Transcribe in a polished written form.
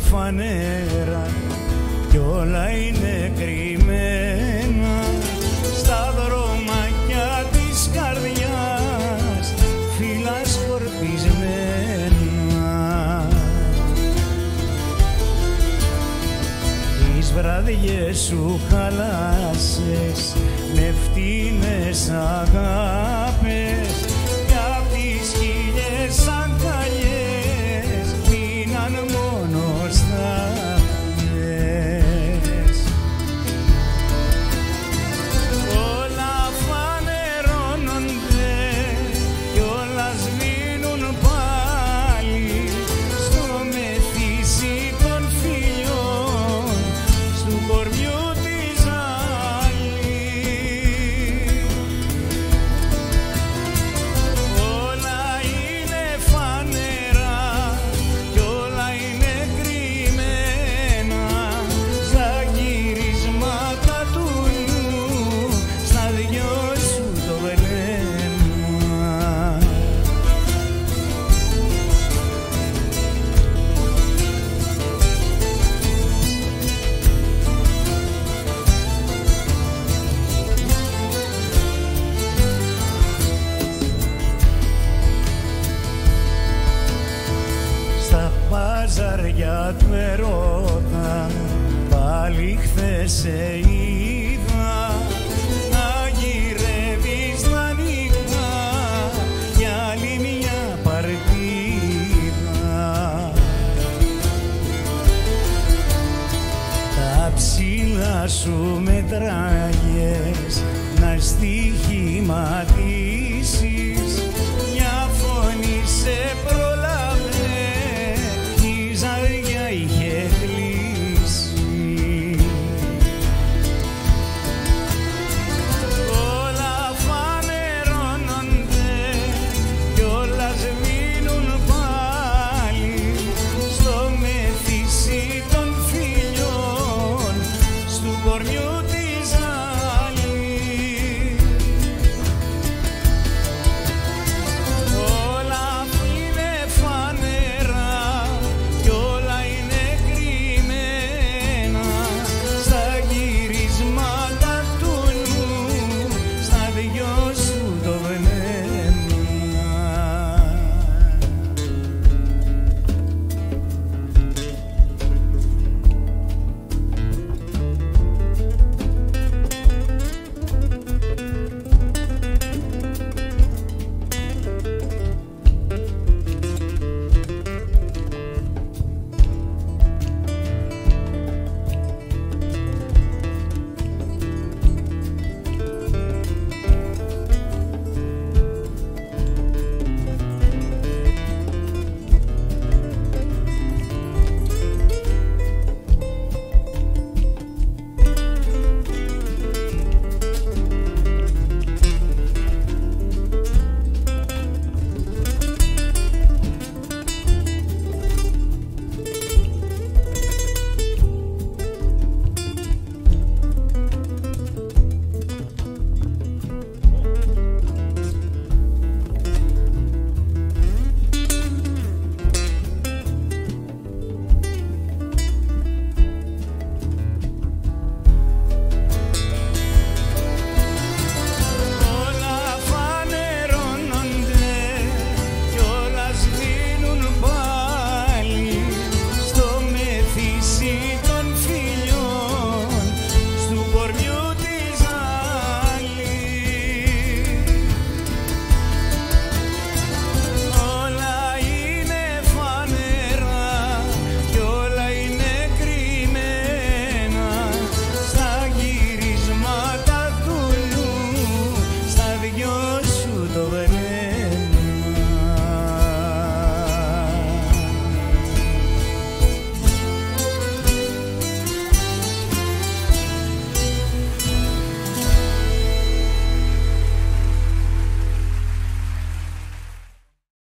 φανέρα κι όλα είναι κρυμμένα στα δρομάκια της καρδιάς, φύλλα σκορπισμένα. Τις βραδιές σου χαλάσες με φτηνές αγάπες κι απ' τις χίλιες αγκαλιές μείναν μόνο στάχτες. Όλα φανερώνονται κι όλα σβήνουν πάλι στο μεθύσι των φιλιών στου κορμιού της άλλη. Όλα είναι φανερά κι όλα είναι κρυμμένα στα γυρίσματα του νου, στα δυο σου το βλέμμα. Στα παζαριά του ερώτα πάλι χθες σε είδα να γυρεύεις τα νύχτα για άλλη μια παρτίδα. Τα ψηλά σου μετράγες να στοιχηματίζεις